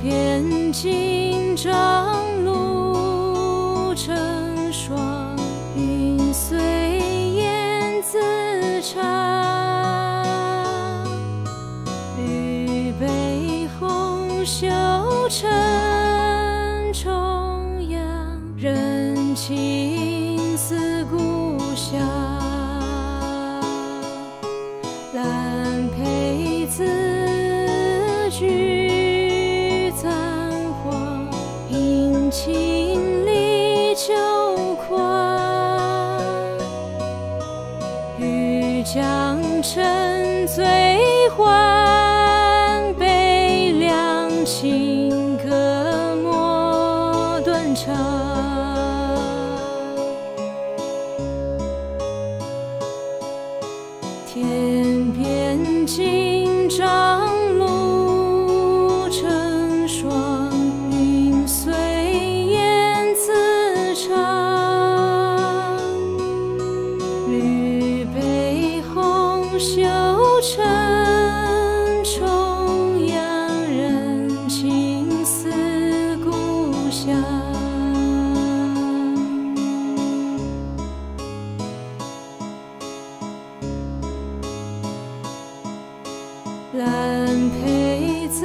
边金张露成霜，云随燕子唱。绿北红袖乘重阳，人情思故乡。兰佩子菊簪黄，殷勤历久狂。欲将沉醉欢，悲凉情歌莫断肠。天边金张露成霜，云随燕子唱。绿北红袖乘重阳，人情思故乡。兰佩子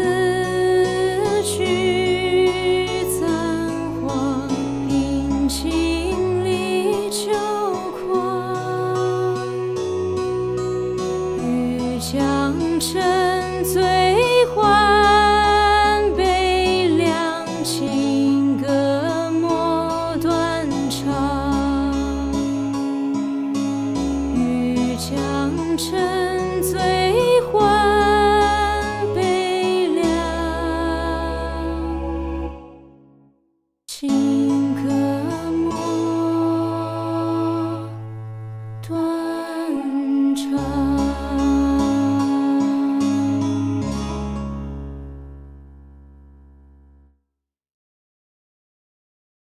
菊簪黄，殷勤历久狂。欲将沉醉欢，悲凉情歌莫断肠。欲将沉醉欢，悲凉情歌莫断肠。